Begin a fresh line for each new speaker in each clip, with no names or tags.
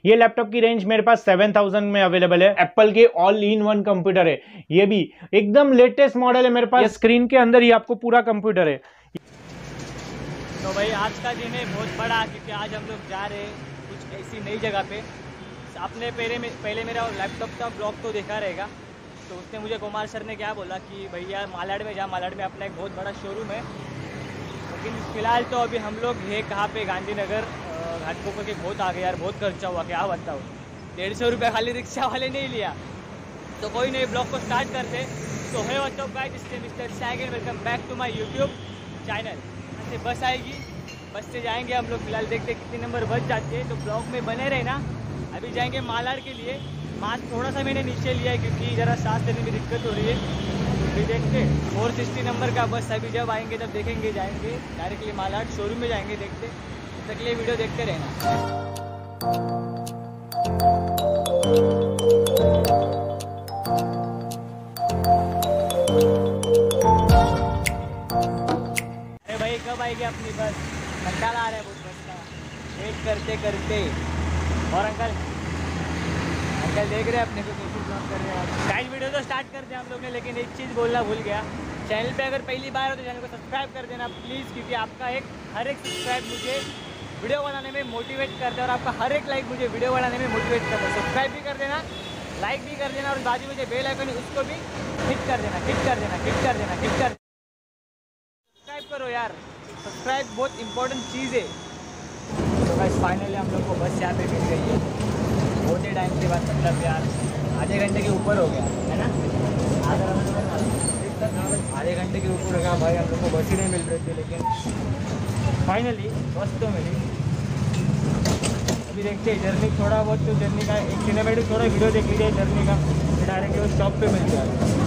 ये लैपटॉप की रेंज मेरे पास 7000 में अवेलेबल है। एप्पल के ऑल इन वन कंप्यूटर है, ये भी एकदम लेटेस्ट मॉडल है मेरे पास। स्क्रीन के अंदर ही आपको पूरा कंप्यूटर है।
तो भाई आज का दिन है बहुत बड़ा, क्योंकि आज हम लोग जा रहे हैं कुछ ऐसी नई जगह पे। आपने पहले मेरा लैपटॉप का ब्लॉग तो देखा रहेगा, तो उसने मुझे कुमार सर ने क्या बोला कि भैया मालाड में जा, मालाड में अपना एक बहुत बड़ा शोरूम है। लेकिन फ़िलहाल तो अभी हम लोग है कहाँ पे, गांधीनगर घाटकोपर के बहुत आगे। यार बहुत खर्चा हुआ, क्या बताओ। 150 रुपये खाली रिक्शा वाले नहीं लिया। तो कोई नहीं, ब्लॉग को स्टार्ट करते। तो है what's up guys, mister Sagan, welcome back to my YouTube channel. यहाँ से बस आएगी, बस से जाएंगे हम लोग। फिलहाल देखते कितने नंबर बस जाते हैं, तो ब्लॉग में बने रहे ना। अभी जाएंगे मालाड के लिए। मास्क थोड़ा सा मैंने नीचे लिया है क्योंकि ज़रा सांस लेने में दिक्कत हो रही है। अभी देखते 460 नंबर का बस अभी जब आएंगे तब देखेंगे, जाएंगे डायरेक्टली मालाड शोरूम में जाएंगे। देखते तक लिए वीडियो देखते रहना। अरे भाई कब आएगी अपनी बस, कंटाला आ रहा है बहुत बस का वेट करते करते। और अंकल देख रहे हैं अपने को कैसे ब्लॉग कर रहे हैं। गाइस वीडियो तो स्टार्ट करते हैं हम लोग ने, लेकिन एक चीज़ बोलना भूल गया। चैनल पे अगर पहली बार हो तो चैनल को सब्सक्राइब कर देना प्लीज़, क्योंकि आपका हर एक सब्सक्राइब मुझे वीडियो बनाने में मोटिवेट करता है, और आपका हर एक लाइक मुझे वीडियो बनाने में मोटिवेट करता है। सब्सक्राइब भी कर देना, लाइक भी कर देना, और बाजू में जो बेल आइकन है उसको भी हिट कर देना, हिट कर देना, हिट कर देना, हिट कर। सब्सक्राइब करो यार, सब्सक्राइब बहुत इंपॉर्टेंट चीज़ है। तो गाइस फाइनली हम लोग को बस यहाँ पे मिल गई है बहुत ही टाइम के बाद, मतलब यार आधे घंटे के ऊपर हो गया है ना। आधे घंटे के ऊपर हो गया भाई, हम लोग को बस ही नहीं मिल रही थी, लेकिन फाइनली बस तो मिली। अभी देखते हैं जर्नी, थोड़ा बहुत तो जर्नी का एक सिनेमेटिक थोड़ा वीडियो देख लीजिए जर्नी का, फिर डायरेक्ट वो स्टॉप पे मिल गया।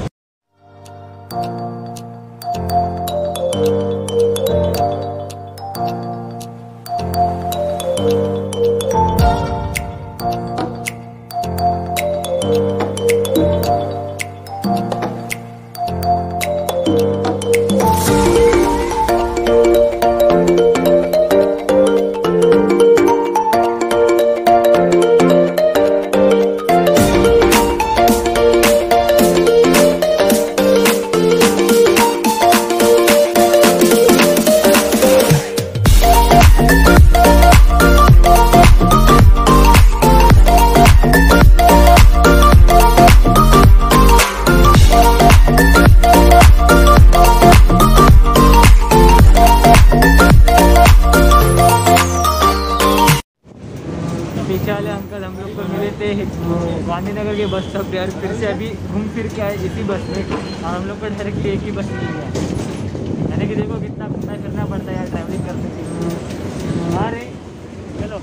पीछे वाले अंकल हम लोग को मिले थे गांधीनगर के बस स्टॉप यार। फिर से अभी घूम फिर के आए इसी बस में, और हम लोग को डायरेक्टली एक ही बस मिल गया। यानी कि देखो कितना घूमना फिरना पड़ता है यार ट्रैवलिंग करने के लिए। अरे चलो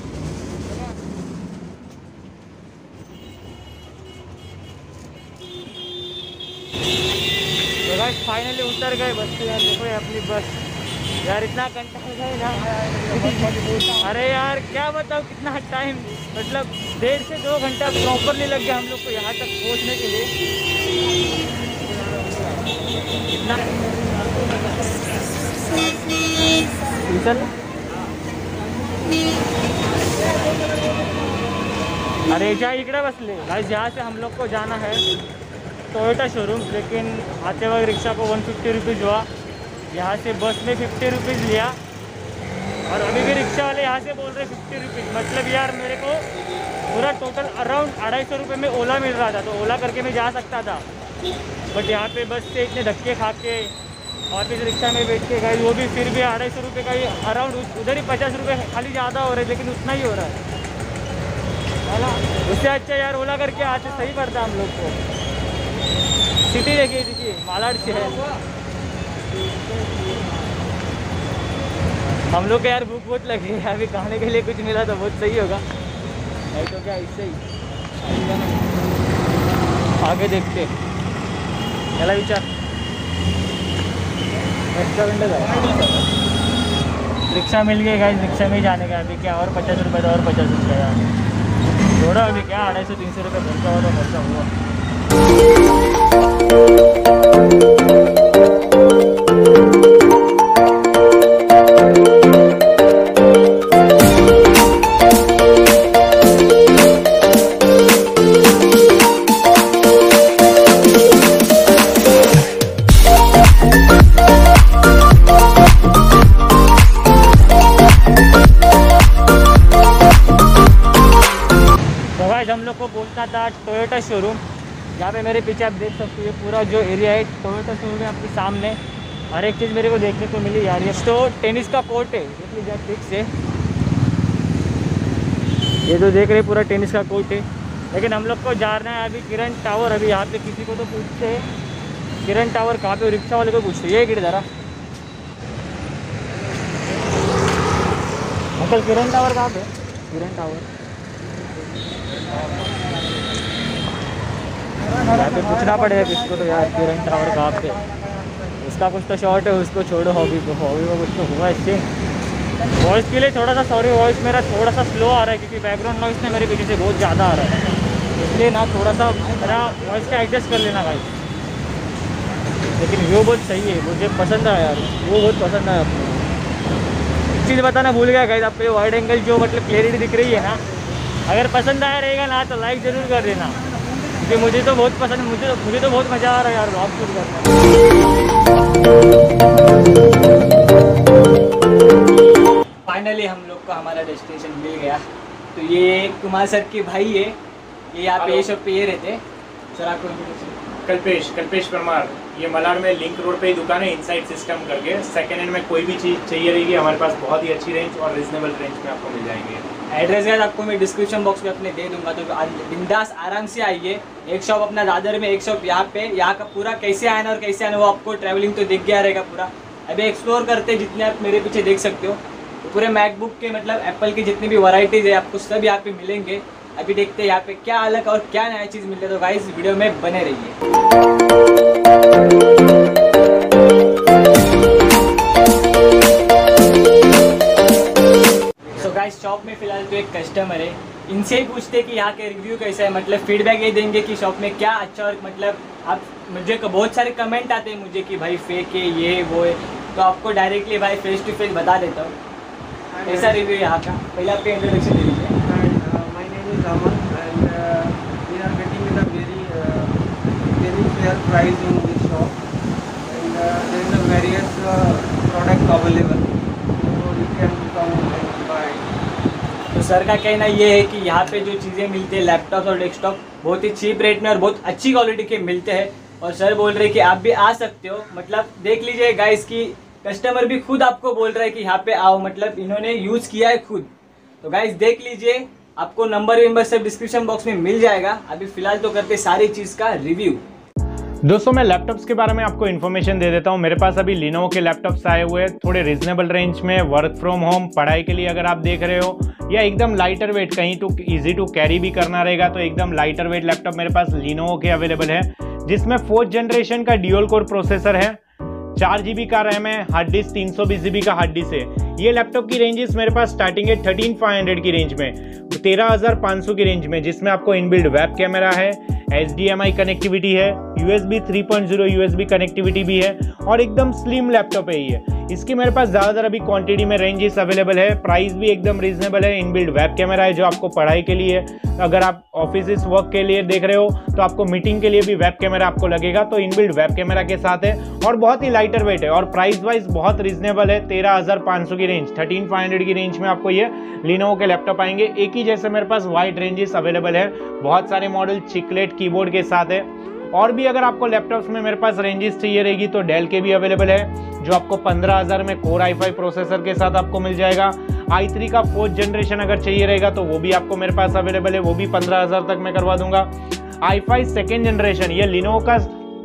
तो गाइस फाइनली उतर गए बस से यार। देखो ये अपनी बस यार, इतना कंटाल गए ना। अरे यार क्या बताओ कितना टाइम, मतलब 1.5 से 2 घंटा प्रॉपरली लग गया हम लोग को यहाँ तक पहुँचने के लिए। कितना अरे क्या इकड़ा बसले गाइस, यहाँ से हम लोग को जाना है टोयोटा शोरूम, लेकिन आते वक्त रिक्शा को 150 रुपीज़ हुआ। यहाँ से बस में 50 रुपीज़ लिया, और अभी भी रिक्शा वाले यहाँ से बोल रहे 50 रुपीज़। मतलब यार मेरे को पूरा टोटल अराउंड 250 रुपये में ओला मिल रहा था, तो ओला करके मैं जा सकता था। बट यहाँ पे बस से इतने धक्के खा के वापस रिक्शा में बैठ के गए, वो भी फिर भी 250 रुपये का ही अराउंड। उधर ही 50 रुपये खाली ज़्यादा हो रहे, लेकिन उतना ही हो रहा है ना। उससे अच्छा यार ओला करके आते सही पड़ता हम लोग को। सिटी देखिए मालाड से है। हम लोग को यार भूख बहुत लगी है, अभी खाने के लिए कुछ मिला तो बहुत सही होगा, नहीं तो क्या इससे ही आगे देखते। चला विचार रेस्टोरेंट रिक्शा मिल गई गाइस, रिक्शा में ही जाने का। अभी क्या और 50 रुपये था, और 50 रुपये यार थोड़ा, अभी क्या 250-300 रुपये खर्चा हुआ तो खर्चा हुआ। लोग को बोलता था टोयोटा शोरूम। यहाँ पे मेरे पीछे आप देख सकते हो ये पूरा जो एरिया है टोयोटा शोरूम है आपके सामने। हर एक चीज़ मेरे को देखने को मिली यार। ये तो टेनिस का कोर्ट है, देख लीजिए आप ठीक से, ये जो देख रहे पूरा टेनिस का कोर्ट है। लेकिन हम लोग को जाना है अभी किरण टावर। अभी यहाँ पे किसी को तो पूछते हैं किरण टावर कहाँ पे, रिक्शा वाले को पूछते ये गिर जरा अंकल किरण टावर कहाँ पे? किरण टावर यहाँ पे पूछना पड़ेगा किसको तो यार, किरण टावर कहाँ पे। उसका कुछ तो शॉर्ट है, उसको छोड़ो। हॉबी को कुछ तो हुआ इससे। वॉइस के लिए थोड़ा सा सॉरी, वॉइस मेरा थोड़ा सा स्लो आ रहा है क्योंकि बैकग्राउंड नॉइस ने मेरे पीछे से बहुत ज़्यादा आ रहा है, इसलिए ना थोड़ा सा मेरा वॉइस का एडजस्ट कर लेना भाई। लेकिन वो बहुत सही है, मुझे पसंद आया यार, वो बहुत पसंद आया आपको। एक चीज़ बताना भूल गया गाइस, आपको ये वाइड एंगल जो मतलब क्लियरिटी दिख रही है ना, अगर पसंद आया रहेगा ना तो लाइक ज़रूर कर देना, क्योंकि मुझे तो बहुत पसंद, मुझे तो बहुत मज़ा आ रहा है यार ब्लॉग शूट करना। फाइनली हम लोग को हमारा डेस्टिनेशन मिल गया। तो ये कुमार सर के भाई है, ये यहाँ पे ये शॉप पे ये रहते। सर आपको
कल्पेश परमार, ये मलाड में लिंक रोड पे ही दुकान है, इनसाइड सिस्टम करके। सेकेंड हैंड में कोई भी चीज़ चाहिए रहेगी हमारे पास बहुत ही अच्छी रेंज और रिजनेबल रेंज में आपको मिल जाएंगे।
एड्रेस गाइस आपको मैं डिस्क्रिप्शन बॉक्स में अपने दे दूंगा, तो बिंदास आराम से आइए। एक शॉप अपना दादर में, एक शॉप यहाँ पे। यहाँ का पूरा कैसे आना और कैसे आना वो आपको ट्रैवलिंग तो दिख गया रहेगा पूरा। अभी एक्सप्लोर करते जितने आप मेरे पीछे देख सकते हो, तो पूरे मैकबुक के मतलब एप्पल की जितनी भी वैरायटीज़ है आपको सब यहाँ पे मिलेंगे। अभी देखते हैं यहाँ पे क्या अलग और क्या नया चीज़ मिलता है। तो गाइस वीडियो में बने रहिए। तो गाइस शॉप में फिलहाल तो एक कस्टमर है, इनसे ही पूछते हैं कि यहाँ के रिव्यू कैसा है, मतलब फीडबैक ये देंगे कि शॉप में क्या अच्छा। और मतलब आप मुझे बहुत सारे कमेंट आते हैं मुझे कि भाई फेक है ये वो है, तो आपको डायरेक्टली भाई फेस टू फेस बता देता हूँ ऐसा रिव्यू यहाँ का। पहले आपका इंट्रोडक्शन दे दीजिए।
My name is Aman and we are getting in a very fair price in this shop, and there is a various product available, so you can come and buy.
तो sir का कहना ये है कि यहाँ पे जो चीज़ें मिलती है लैपटॉप और डेस्कटॉप बहुत ही चीप रेट में और बहुत अच्छी क्वालिटी के मिलते हैं। और सर बोल रहे हैं कि आप भी आ सकते हो, मतलब देख लीजिए गाइस की कस्टमर भी खुद आपको बोल रहा है कि यहाँ पे आओ, मतलब इन्होंने यूज़ किया है खुद। तो गाइस देख लीजिए, आपको नंबर सब डिस्क्रिप्शन बॉक्स में मिल जाएगा। अभी फिलहाल तो करते सारी चीज़ का रिव्यू।
दोस्तों मैं लैपटॉप्स के बारे में आपको इन्फॉर्मेशन दे देता हूँ। मेरे पास अभी लिनोवो के लैपटॉप्स आए हुए हैं, थोड़े रिजनेबल रेंज में, वर्क फ्रॉम होम, पढ़ाई के लिए अगर आप देख रहे हो, या एकदम लाइटर वेट, कहीं टू इजी टू कैरी भी करना रहेगा तो एकदम लाइटर वेट लैपटॉप मेरे पास लिनोवो के अवेलेबल है, जिसमें 4th जनरेशन का ड्यूल कोर प्रोसेसर है, 4 GB का रैम है, हार्ड डिस्क 320 GB का हार्ड डिस्क है। ये लैपटॉप की रेंजेस मेरे पास स्टार्टिंग है 13,500 की रेंज में, 13,500 की रेंज में, जिसमें आपको इनबिल्ड वेब कैमरा है, HDMI कनेक्टिविटी है, USB 3.0 USB कनेक्टिविटी भी है और एकदम स्लिम लैपटॉप है ये। इसकी मेरे पास ज़्यादातर अभी क्वांटिटी में रेंजेस अवेलेबल है, प्राइस भी एकदम रीजनेबल है। इनबिल्ड वेब कैमरा है जो आपको पढ़ाई के लिए, अगर आप ऑफिस वर्क के लिए देख रहे हो तो आपको मीटिंग के लिए भी वेब कैमरा आपको लगेगा, तो इनबिल्ड वेब कैमरा के साथ है और बहुत ही लाइटर वेट है और प्राइस वाइज बहुत रीजनेबल है। 13,500 की रेंज, 13,500 की रेंज में आपको ये लिनोवो के लैपटॉप आएंगे। एक ही जैसे मेरे पास वाइड रेंजेस अवेलेबल है, बहुत सारे मॉडल चिकलेट कीबोर्ड के साथ है। और भी अगर आपको लैपटॉप्स में मेरे पास रेंजेस चाहिए रहेगी तो डेल के भी अवेलेबल है, जो आपको 15,000 में कोर i5 प्रोसेसर के साथ आपको मिल जाएगा। i3 का 4th जनरेशन अगर चाहिए रहेगा तो वो भी आपको मेरे पास अवेलेबल है, वो भी 15,000 तक मैं करवा दूंगा। i5 2nd जनरेशन, ये लिनोवो का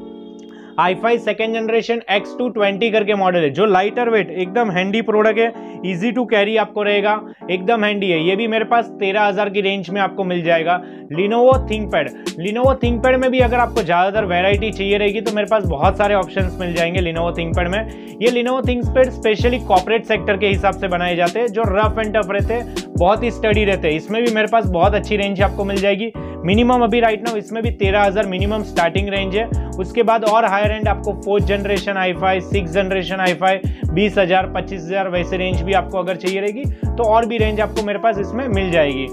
i5 2nd जनरेशन X220 करके मॉडल है, जो लाइटर वेट एकदम हैंडी प्रोडक्ट है, इजी टू कैरी आपको रहेगा, एकदम हैंडी है। ये भी मेरे पास 13,000 की रेंज में आपको मिल जाएगा। लिनोवो थिंकपैड, लिनोवो थिंकपैड में भी अगर आपको ज़्यादातर वैरायटी चाहिए रहेगी तो मेरे पास बहुत सारे ऑप्शंस मिल जाएंगे लिनोवो थिंकपैड में। ये Lenovo ThinkPad specially corporate sector के हिसाब से बनाए जाते हैं, जो रफ एंड टफ रहते हैं, बहुत ही स्टडी रहते हैं। इसमें भी मेरे पास बहुत अच्छी रेंज आपको मिल जाएगी। मिनिमम अभी राइट नाउ इसमें भी 13,000 मिनिमम स्टार्टिंग रेंज है। उसके बाद और हायर एंड आपको 4th generation i5, 6th generation i5, 20,000 25,000 वैसे रेंज भी आपको अगर चाहिए रहेगी तो और भी रेंज आपको मेरे पास इसमें मिल जाएगी।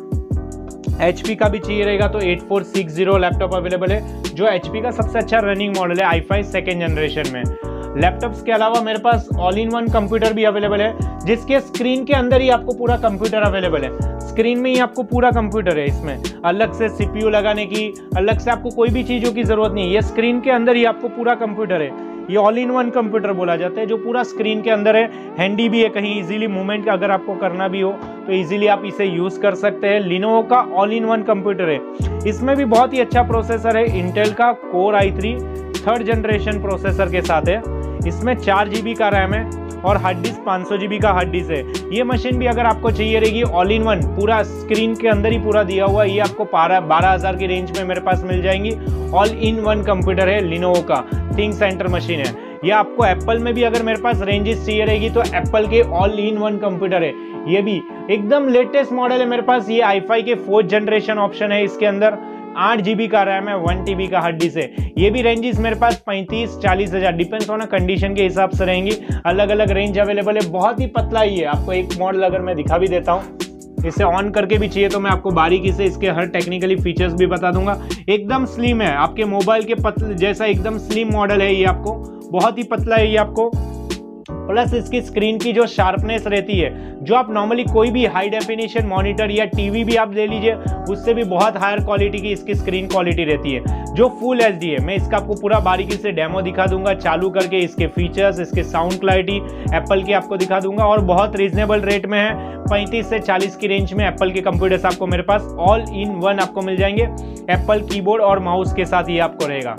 HP का भी चाहिए रहेगा तो 8460 लैपटॉप अवेलेबल है, जो HP का सबसे अच्छा रनिंग मॉडल है i5 2nd जनरेशन में। लैपटॉप्स के अलावा मेरे पास ऑल इन वन कंप्यूटर भी अवेलेबल है, जिसके स्क्रीन के अंदर ही आपको पूरा कंप्यूटर अवेलेबल है। स्क्रीन में ही आपको पूरा कंप्यूटर है। इसमें अलग से CPU लगाने की, अलग से आपको कोई भी चीज़ों की ज़रूरत नहीं है। ये स्क्रीन के अंदर ही आपको पूरा कंप्यूटर है। ये ऑल इन वन कंप्यूटर बोला जाता है, जो पूरा स्क्रीन के अंदर है। हैंडी भी है, कहीं इजीली मूवमेंट अगर आपको करना भी हो तो इजीली आप इसे यूज़ कर सकते हैं। लिनोवो का ऑल इन वन कंप्यूटर है। इसमें भी बहुत ही अच्छा प्रोसेसर है, इंटेल का core i3 3rd generation processor के साथ है। इसमें 4 GB का रैम है और हार्ड डिस्क 500 GB का हार्ड डिस्क है। ये मशीन भी अगर आपको चाहिए रहेगी ऑल इन वन, पूरा स्क्रीन के अंदर ही पूरा दिया हुआ, ये आपको 12,000 की रेंज में मेरे पास मिल जाएंगी। ऑल इन वन कंप्यूटर है, लिनोवो का थिंक सेंटर मशीन है। ये आपको एप्पल में भी अगर मेरे पास रेंजेस चाहिए रहेगी तो एप्पल के ऑल इन वन कंप्यूटर है। ये भी एकदम लेटेस्ट मॉडल है मेरे पास। ये i5 के 4th जनरेशन ऑप्शन है। इसके अंदर 8 GB का रैम है, 1 TB का हार्ड डिस्क है। ये भी रेंजेस मेरे पास 35-40 हज़ार डिपेंड्स ऑन कंडीशन के हिसाब से रहेंगी। अलग अलग रेंज अवेलेबल है। बहुत ही पतला ही है। आपको एक मॉडल अगर मैं दिखा भी देता हूँ, इसे ऑन करके भी चाहिए तो मैं आपको बारीकी से इसके हर टेक्निकली फीचर्स भी बता दूंगा। एकदम स्लिम है, आपके मोबाइल के पतले जैसा एकदम स्लिम मॉडल है। ये आपको बहुत ही पतला है ये आपको। प्लस इसकी स्क्रीन की जो शार्पनेस रहती है, जो आप नॉर्मली कोई भी हाई डेफिनेशन मॉनिटर या टीवी भी आप ले लीजिए, उससे भी बहुत हायर क्वालिटी की इसकी स्क्रीन क्वालिटी रहती है, जो फुल HD है। मैं इसका आपको पूरा बारीकी से डेमो दिखा दूंगा चालू करके। इसके फीचर्स, इसके साउंड क्लैरिटी एप्पल की आपको दिखा दूंगा और बहुत रीजनेबल रेट में है। 35 से 40 की रेंज में एप्पल के कंप्यूटर्स आपको मेरे पास ऑल इन वन आपको मिल जाएंगे। एप्पल कीबोर्ड और माउस के साथ ये आपको रहेगा।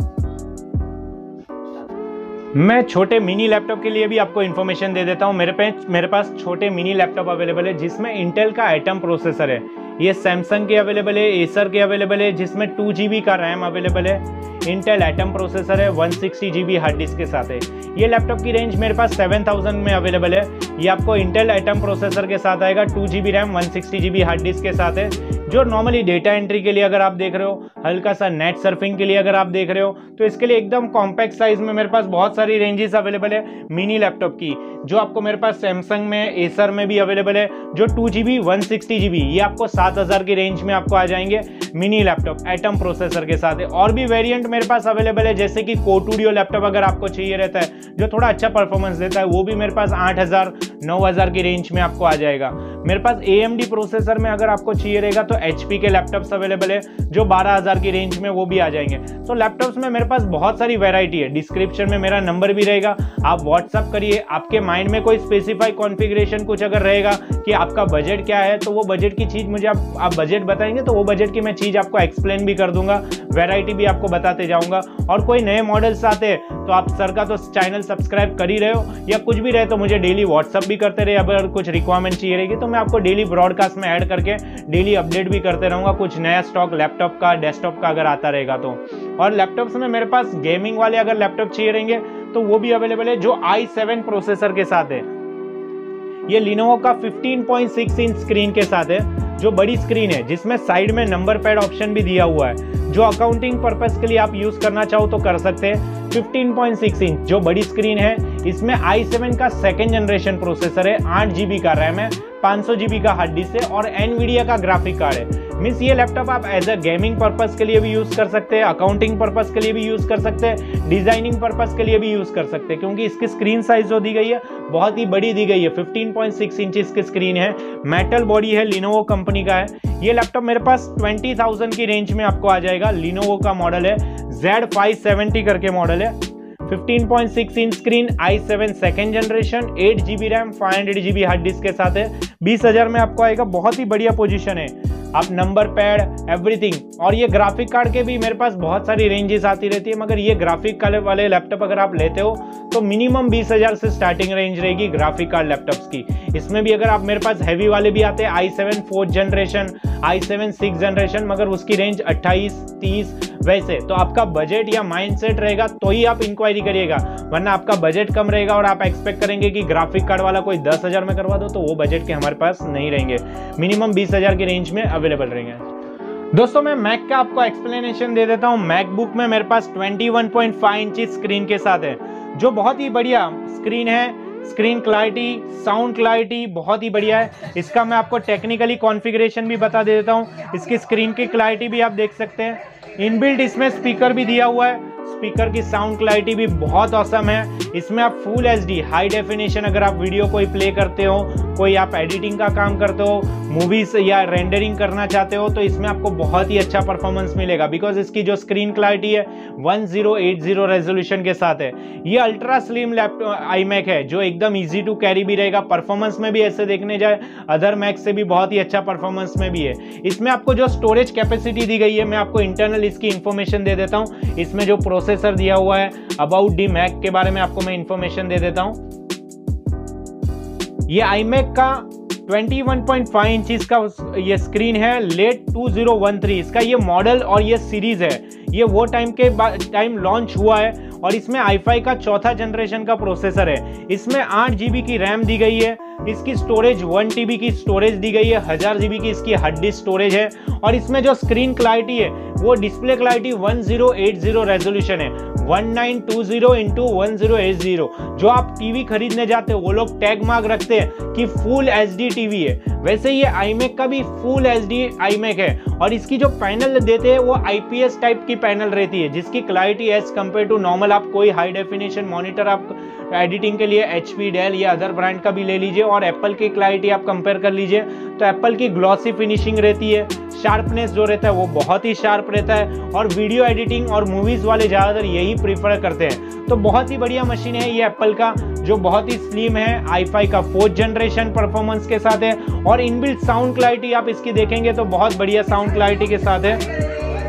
मैं छोटे मिनी लैपटॉप के लिए भी आपको इन्फॉर्मेशन दे देता हूं। मेरे पास छोटे मिनी लैपटॉप अवेलेबल है जिसमें इंटेल का एटम प्रोसेसर है। ये सैमसंग के अवेलेबल है, एसर के अवेलेबल है, जिसमें 2 GB का रैम अवेलेबल है। इंटेल एटम प्रोसेसर है, 160 GB हार्ड डिस्क के साथ है। ये लैपटॉप की रेंज मेरे पास 7000 में अवेलेबल है। ये आपको इंटेल एटम प्रोसेसर के साथ आएगा, 2 GB RAM, 160 GB hard disk के साथ है। जो नॉर्मली डेटा एंट्री के लिए अगर आप देख रहे हो, हल्का सा नेट सर्फिंग के लिए अगर आप देख रहे हो, तो इसके लिए एकदम कॉम्पैक्ट साइज में मेरे पास बहुत सारी रेंजेस अवेलेबल है मिनी लैपटॉप की, जो आपको मेरे पास सैमसंग में, एसर में भी अवेलेबल है। जो 2 GB 160 GB, ये आपको 7000 की रेंज में आपको आ जाएंगे मिनी लैपटॉप एटम प्रोसेसर के साथ है। और भी वेरिएंट मेरे पास अवेलेबल है, जैसे कि कोटूडियो लैपटॉप अगर आपको चाहिए रहता है, जो थोड़ा अच्छा परफॉर्मेंस देता है, वो भी मेरे पास 8000 9000 की रेंज में आपको आ जाएगा। मेरे पास AMD प्रोसेसर में अगर आपको चाहिए रहेगा तो HP के लैपटॉप्स अवेलेबल है, जो 12000 की रेंज में वो भी आ जाएंगे। तो लैपटॉप्स में मेरे पास बहुत सारी वैरायटी है। डिस्क्रिप्शन में मेरा नंबर भी रहेगा, आप व्हाट्सअप करिए। आपके माइंड में कोई स्पेसिफाई कॉन्फ़िगरेशन कुछ अगर रहेगा कि आपका बजट क्या है, तो वो बजट की चीज़ मुझे आप बजट बताएंगे तो वो बजट की मैं चीज़ आपको एक्सप्लेन भी कर दूंगा, वैरायटी भी आपको बताते जाऊंगा। और कोई नए मॉडल्स आते हैं तो आप सर का तो चैनल सब्सक्राइब कर ही रहे हो, या कुछ भी रहे तो मुझे डेली व्हाट्सअप भी करते रहे। अगर कुछ रिक्वायरमेंट चाहिए रहेगी तो मैं आपको डेली ब्रॉडकास्ट में ऐड करके डेली अपडेट भी करते रहूँगा, कुछ नया स्टॉक लैपटॉप का, डेस्कटॉप का अगर आता रहेगा तो। और लैपटॉप्स में मेरे पास गेमिंग वाले अगर लैपटॉप चाहिए रहेंगे तो वो भी अवेलेबल है, जो i7 प्रोसेसर के साथ है। ये लिनोवो का 15.6 इंच स्क्रीन के साथ है, जो बड़ी स्क्रीन है, जिसमें साइड में नंबर पैड ऑप्शन भी दिया हुआ है, जो अकाउंटिंग पर्पस के लिए आप यूज करना चाहो तो कर सकते हैं। 15.6 इंच जो बड़ी स्क्रीन है, इसमें i7 का 2nd जनरेशन प्रोसेसर है, 8 GB का रैम है, 500 GB का हार्ड डिस्क है और एनवीडिया का ग्राफिक कार्ड है। मीन्स ये लैपटॉप आप एज अ गेमिंग पर्पस के लिए भी यूज कर सकते हैं, अकाउंटिंग पर्पस के लिए भी यूज कर सकते हैं, डिजाइनिंग पर्पस के लिए भी यूज कर सकते हैं, क्योंकि इसकी स्क्रीन साइज जो दी गई है बहुत ही बड़ी दी गई है। 15.6 इंच की स्क्रीन है, मेटल बॉडी है, लिनोवो कंपनी का है। ये लैपटॉप मेरे पास 20,000 की रेंज में आपको आ जाएगा। लिनोवो का मॉडल है, Z570 करके मॉडल है। 15.6 inch screen, i7 2nd generation, 8 GB RAM, 500 GB hard disk के साथ है। 20,000 में आपको आएगा। बहुत ही बढ़िया पोजीशन है, आप नंबर पैड एवरीथिंग। और ये ग्राफिक कार्ड के भी मेरे पास बहुत सारी रेंजेस आती रहती है, मगर ये ग्राफिक कार्ड वाले लैपटॉप अगर आप लेते हो तो मिनिमम 20,000 से स्टार्टिंग रेंज रहेगी ग्राफिक कार्ड लैपटॉप्स की। इसमें भी अगर आप मेरे पास हैवी वाले भी आते हैं, i7 4th generation, i7 6th generation, मगर उसकी रेंज 28-30 वैसे। तो आपका बजट या माइंडसेट रहेगा तो ही आप इंक्वायरी करिएगा, वरना आपका बजट कम रहेगा और आप एक्सपेक्ट करेंगे कि ग्राफिक कार्ड वाला कोई 10,000 में करवा दो, तो वो बजट के हमारे पास नहीं रहेंगे। मिनिमम 20,000 की रेंज में अवेलेबल रहेंगे। दोस्तों मैं मैक का आपको एक्सप्लेनेशन दे देता हूँ। मैकबुक में मेरे पास 21.5 इंच स्क्रीन के साथ है, जो बहुत ही बढ़िया स्क्रीन है। स्क्रीन क्लैरिटी, साउंड क्लैरिटी बहुत ही बढ़िया है। इसका मैं आपको टेक्निकली कॉन्फ़िगरेशन भी बता देता हूँ। इसकी स्क्रीन की क्लैरिटी भी आप देख सकते हैं। इनबिल्ट इसमें स्पीकर भी दिया हुआ है, स्पीकर की साउंड क्लैरिटी भी बहुत ऑसम है। इसमें आप फुल HD हाई डेफिनेशन अगर आप वीडियो कोई प्ले करते हो कोई आप एडिटिंग का काम करते हो, मूवीज या रेंडरिंग करना चाहते हो, तो इसमें आपको बहुत ही अच्छा परफॉर्मेंस मिलेगा, बिकॉज इसकी जो स्क्रीन क्लैरिटी है 1080 रेजोल्यूशन के साथ है। ये अल्ट्रा स्लिम लैपटॉप iMac है जो एकदम इजी टू कैरी भी रहेगा। परफॉर्मेंस में भी ऐसे देखने जाए अदर मैक से भी बहुत ही अच्छा परफॉर्मेंस में भी है। इसमें आपको जो स्टोरेज कैपेसिटी दी गई है, मैं आपको इंटरनल इसकी इंफॉर्मेशन दे देता हूं। इसमें जो प्रोसेसर दिया हुआ है, अबाउट दी मैक के बारे में आपको मैं इंफॉर्मेशन दे देता हूं। ये iMac का 21.5 इंच का ये स्क्रीन है, लेट 2013 इसका ये मॉडल और ये सीरीज है। ये वो टाइम लॉन्च हुआ है और इसमें i5 का चौथा जनरेशन का प्रोसेसर है। इसमें 8 GB की रैम दी गई है। इसकी स्टोरेज 1 TB की स्टोरेज दी गई है, 1000 GB की इसकी हार्ड डिस्क स्टोरेज है। और इसमें जो स्क्रीन क्लैरिटी है वो डिस्प्ले क्लैरिटी 1080 रेजोल्यूशन है, 1920x1080। जो आप टीवी खरीदने जाते हो वो लोग टैग मार्क रखते हैं कि फुल HD टीवी है, वैसे ये iMac का भी फुल HD iMac है। और इसकी जो पैनल देते हैं वो IPS टाइप की पैनल रहती है, जिसकी clarity as compare to normal आप कोई हाई डेफिनेशन मॉनिटर आप एडिटिंग के लिए HP, डेल या अदर ब्रांड का भी ले लीजिए और एप्पल की क्लैरिटी आप कंपेयर कर लीजिए तो एप्पल की ग्लॉसी फिनिशिंग रहती है, शार्पनेस जो रहता है वो बहुत ही शार्प रहता है। और वीडियो एडिटिंग और मूवीज वाले ज़्यादातर यही प्रीफर करते हैं। तो बहुत ही बढ़िया मशीन है ये एप्पल का, जो बहुत ही स्लिम है, i5 का 4th जनरेशन परफॉर्मेंस के साथ है। और इनबिल्ट साउंड क्लैरिटी आप इसकी देखेंगे तो बहुत बढ़िया साउंड क्लैरिटी के साथ है।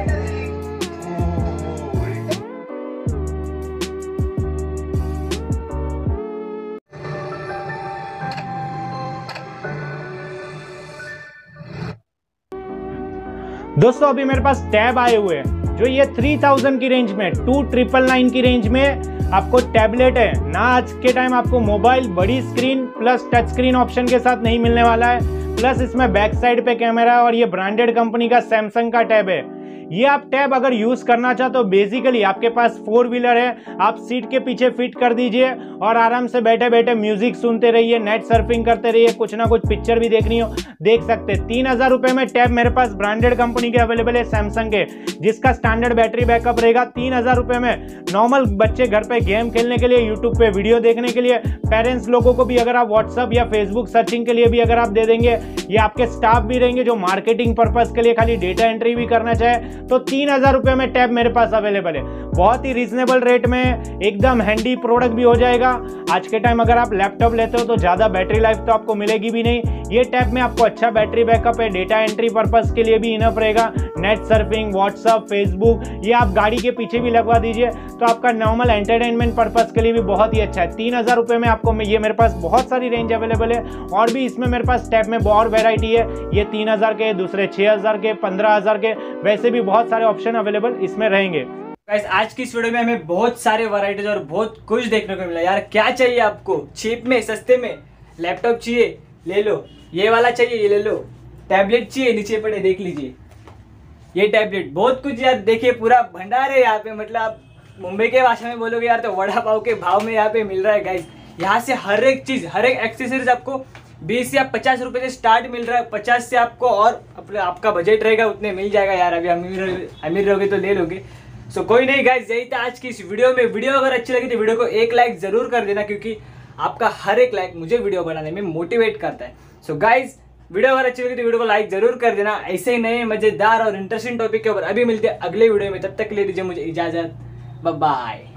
दोस्तों अभी मेरे पास टैब आए हुए हैं जो ये 3000 की रेंज में 2999 की रेंज में आपको टैबलेट है ना। आज के टाइम आपको मोबाइल बड़ी screen plus touch screen option के साथ नहीं मिलने वाला है, प्लस इसमें बैक साइड पे कैमरा है और ये ब्रांडेड कंपनी का सैमसंग का टैब है। ये आप टैब अगर यूज करना चाहते हो, बेसिकली आपके पास 4 व्हीलर है, आप सीट के पीछे फिट कर दीजिए और आराम से बैठे बैठे म्यूजिक सुनते रहिए, नेट सर्फिंग करते रहिए, कुछ ना कुछ पिक्चर भी देखनी हो देख सकते हैं। 3000 रुपए में टैब मेरे पास ब्रांडेड कंपनी के अवेलेबल है सैमसंग के, जिसका स्टैंडर्ड बैटरी बैकअप रहेगा। 3000 रुपए में नॉर्मल बच्चे घर पे गेम खेलने के लिए, यूट्यूब पे वीडियो देखने के लिए, पेरेंट्स लोगों को भी अगर आप व्हाट्सअप या फेसबुक सर्चिंग के लिए भी अगर आप दे देंगे, या आपके स्टाफ भी रहेंगे जो मार्केटिंग पर्पज के लिए खाली डेटा एंट्री भी करना चाहे, तो 3000 रुपए में टैब मेरे पास अवेलेबल है। बहुत ही रीजनेबल रेट में एकदम हैंडी प्रोडक्ट भी हो जाएगा। आज के टाइम अगर आप लैपटॉप लेते हो तो ज्यादा बैटरी लाइफ तो आपको मिलेगी भी नहीं। ये टैब में आपको अच्छा बैटरी बैकअप है, डेटा एंट्री पर्पज के लिए भी इनफ रहेगा, नेट सर्फिंग, व्हाट्सअप, फेसबुक, ये आप गाड़ी के पीछे भी लगवा दीजिए तो आपका नॉर्मल एंटरटेनमेंट पर्पज के लिए भी बहुत ही अच्छा है। 3000 रुपए में आपको ये मेरे पास बहुत सारी रेंज अवेलेबल है और भी इसमें मेरे पास टैब में बहुत वेराइटी है। ये 3000 के, दूसरे 6000 के, 15000 के, वैसे भी बहुत सारे ऑप्शन अवेलेबल इसमें रहेंगे।
गाइस आज की इस वीडियो में हमें बहुत सारे वैरायटीज और बहुत कुछ देखने को मिला। यार क्या चाहिए आपको, चीप में, सस्ते में लैपटॉप चाहिए ले लो, ये वाला चाहिए ये ले लो, टैबलेट चाहिए नीचे पड़े देख लीजिए, ये टैबलेट, बहुत कुछ यार देखिए, पूरा भंडार है यहाँ पे। मतलब आप मुंबई के भाषा में बोलोगे यार तो वड़ा पाव के भाव में यहाँ पे मिल रहा है गाइस। यहाँ से हर एक चीज, हर एक एक्सेसरीज आपको 20 या 50 रुपए से स्टार्ट मिल रहा है। 50 से आपको और आपका बजट रहेगा उतने मिल जाएगा यार। अभी अमीर रहोगे तो ले लोगे। सो कोई नहीं गाइस, यही था आज की इस वीडियो में। वीडियो अगर अच्छी लगी तो वीडियो को एक लाइक जरूर कर देना, क्योंकि आपका हर एक लाइक मुझे वीडियो बनाने में मोटिवेट करता है। सो गाइस वीडियो अगर अच्छी लगी तो वीडियो को लाइक जरूर कर देना। ऐसे ही नए मजेदार और इंटरेस्टिंग टॉपिक के ऊपर अभी मिलते हैं अगले वीडियो में। तब तक ले दीजिए मुझे इजाजत, बाय बाय।